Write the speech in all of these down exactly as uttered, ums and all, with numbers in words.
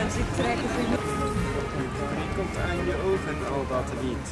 komt aan je ogen al dat niet.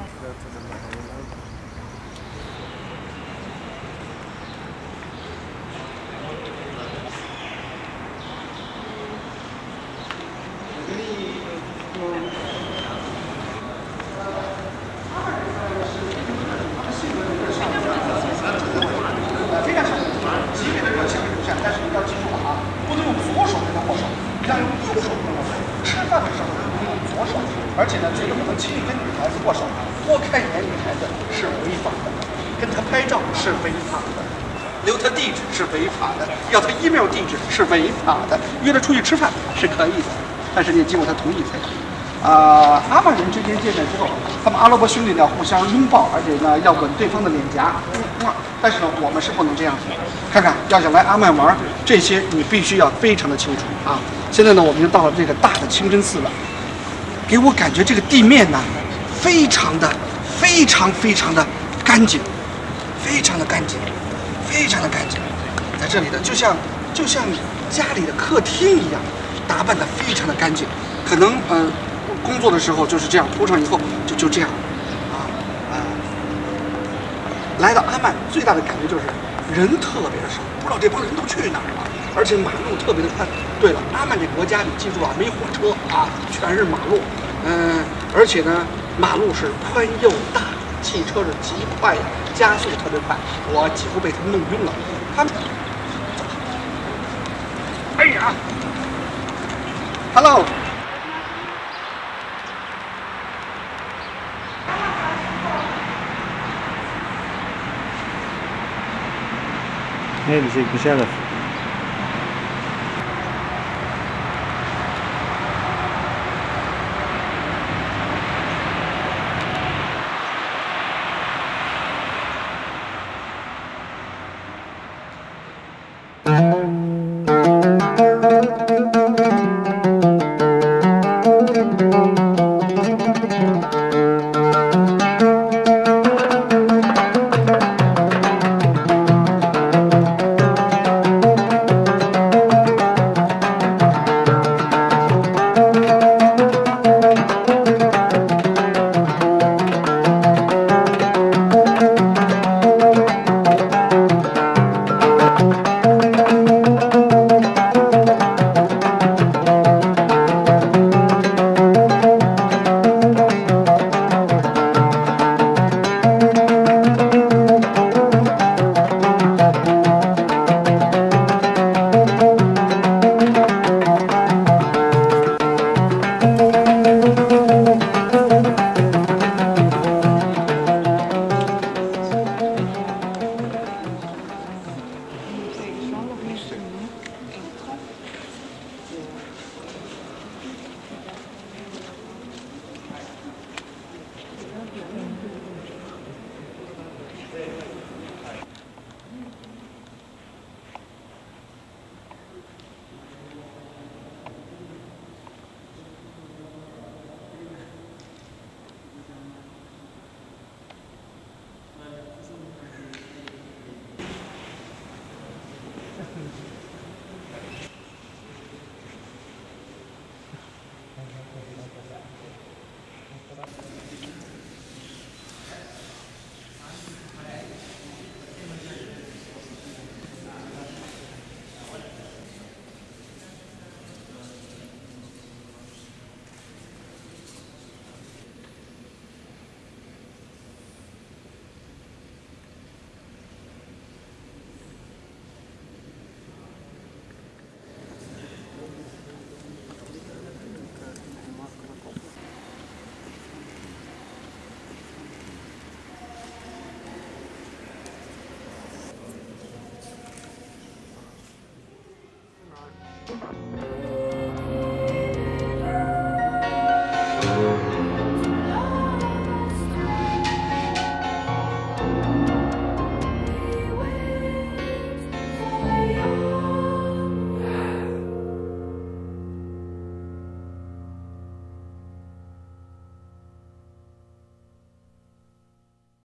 而且呢，绝对不能轻易跟女孩子握手，多看一眼女孩子是违法的，跟她拍照是违法的，留她地址是违法的，要她 email 地址是违法的，约她出去吃饭是可以的，但是你经过她同意才可以。啊、呃，阿曼人之间见面之后，他们阿拉伯兄弟呢互相拥抱，而且呢要吻对方的脸颊。嗯，但是呢，我们是不能这样子。看看，要想来阿曼玩，这些你必须要非常的清楚啊。现在呢，我们就到了这个大的清真寺了。给我感觉这个地面呢，非常的、非常非常的干净，非常的干净，非常的干净。在这里呢，就像就像家里的客厅一样，打扮的非常的干净。可能呃，工作的时候就是这样，铺上以后就就这样，啊啊。来到阿曼最大的感觉就是人特别的少，不知道这帮人都去哪儿了。而且马路特别的宽。对了，阿曼这国家，你记住啊，没火车啊，全是马路。嗯、呃，而且呢，马路是宽又大，汽车是极快呀，加速特别快，我几乎被他们弄晕了。他们，哎呀 ，Hello。 Nee, die zie ik mezelf.